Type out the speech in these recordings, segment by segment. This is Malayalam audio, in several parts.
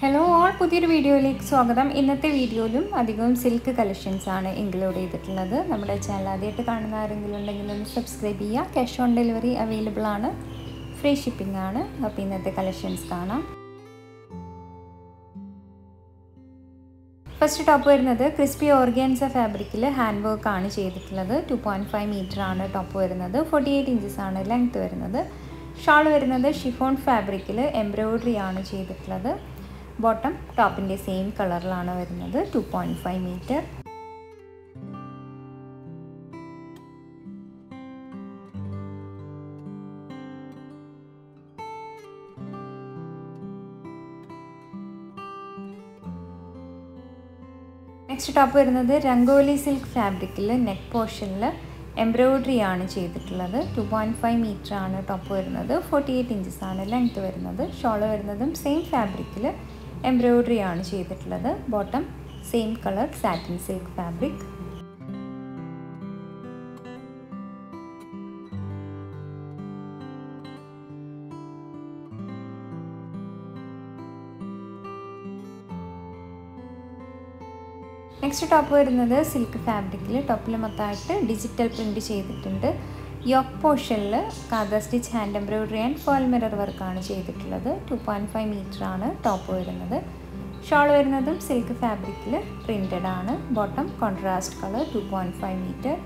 ഹലോ ഓൾ പുതിയൊരു വീഡിയോയിലേക്ക് സ്വാഗതം. ഇന്നത്തെ വീഡിയോയിലും അധികവും സിൽക്ക് കളക്ഷൻസ് ആണ് ഇൻക്ലൂഡ് ചെയ്തിട്ടുള്ളത്. നമ്മുടെ ചാനൽ ആദ്യമായിട്ട് കാണുന്ന ആരെങ്കിലും ഉണ്ടെങ്കിൽ ഒന്ന് സബ്സ്ക്രൈബ് ചെയ്യുക. ക്യാഷ് ഓൺ ഡെലിവറി അവൈലബിൾ ആണ്, ഫ്രീ ഷിപ്പിംഗ് ആണ്. അപ്പോൾ ഇന്നത്തെ കളക്ഷൻസ് കാണാം. ഫസ്റ്റ് ടോപ്പ് വരുന്നത് ക്രിസ്പി ഓർഗാൻസ ഫാബ്രിക്കിൽ ഹാൻഡ് വർക്ക് ആണ് ചെയ്തിട്ടുള്ളത്. 2.5 മീറ്റർ ആണ് ടോപ്പ് വരുന്നത്. 48 ഇഞ്ചസ് ആണ് ലെങ്ത് വരുന്നത്. ഷാൾ വരുന്നത് ഷിഫോൺ ഫാബ്രിക്കിൽ എംബ്രോയിഡറി ആണ് ചെയ്തിട്ടുള്ളത്. ബോട്ടം ടോപ്പിൻ്റെ സെയിം കളറിലാണ് വരുന്നത്. 2.5 മീറ്റർ. നെക്സ്റ്റ് ടോപ്പ് വരുന്നത് രംഗോലി സിൽക്ക് ഫാബ്രിക്കിൽ നെക്ക് പോർഷനിൽ എംബ്രോയിഡറി ആണ് ചെയ്തിട്ടുള്ളത്. 2.5 മീറ്റർ ആണ് ടോപ്പ് വരുന്നത്. 48 ഇഞ്ചസ് ആണ് ലെങ്ത് വരുന്നത്. ഷോൾ വരുന്നതും സെയിം ഫാബ്രിക്കിൽ എംബ്രോയിഡറി ആണ് ചെയ്തിട്ടുള്ളത്. Bottom same colour satin silk fabric. Next top വരുന്നത് സിൽക്ക് ഫാബ്രിക്കിൽ ടോപ്പിൽ മൊത്തമായിട്ട് ഡിജിറ്റൽ പ്രിൻറ്റ് ചെയ്തിട്ടുണ്ട്. യോക്ക് പോർഷനിൽ കാദ സ്റ്റിച്ച് ഹാൻഡ് എംബ്രോയിഡറി ആൻഡ് ഫേൾ മിറർ വർക്കാണ് ചെയ്തിട്ടുള്ളത്. 2.5 മീറ്റർ ആണ് ടോപ്പ് വരുന്നത്. ഷോൾ വരുന്നതും സിൽക്ക് ഫാബ്രിക്കിൽ പ്രിൻറ്റഡ് ആണ്. Bottom contrast colour 2.5 metre.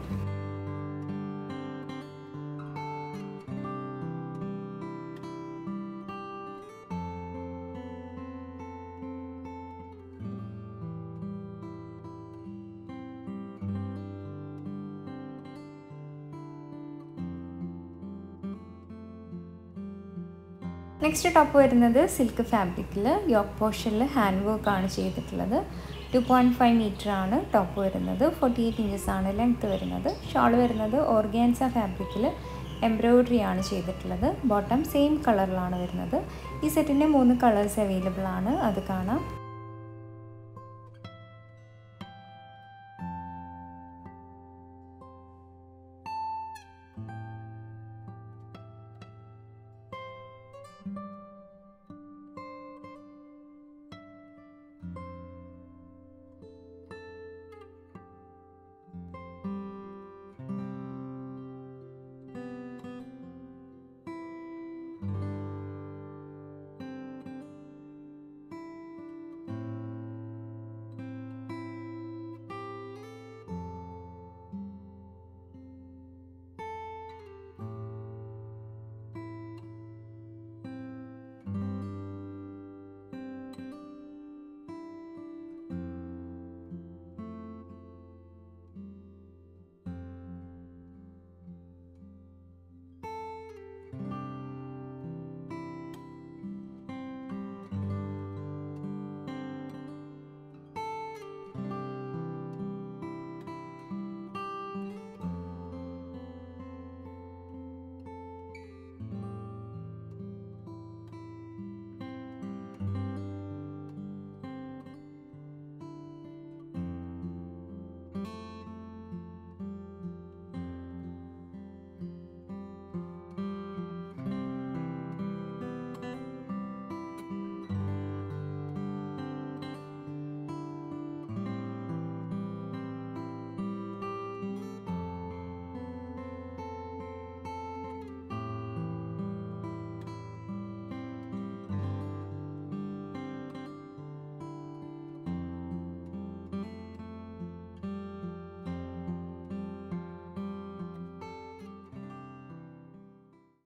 Next top വരുന്നത് സിൽക്ക് ഫാബ്രിക്കിൽ യോക്ക് പോർഷനിൽ ഹാൻഡ് വർക്ക് ആണ് ചെയ്തിട്ടുള്ളത്. 2.5 മീറ്റർ ആണ് ടോപ്പ് വരുന്നത്. 48 ഇഞ്ചസ് ആണ് ലെങ്ത് വരുന്നത്. ഷാൾ വരുന്നത് ഓർഗാൻസ ഫാബ്രിക്കിൽ എംബ്രോയിഡറി ആണ് ചെയ്തിട്ടുള്ളത്. ബോട്ടം സെയിം കളറിലാണ് വരുന്നത്. ഈ സെറ്റിൻ്റെ 3 കളേഴ്സ് അവൈലബിൾ ആണ്, അത് കാണാം.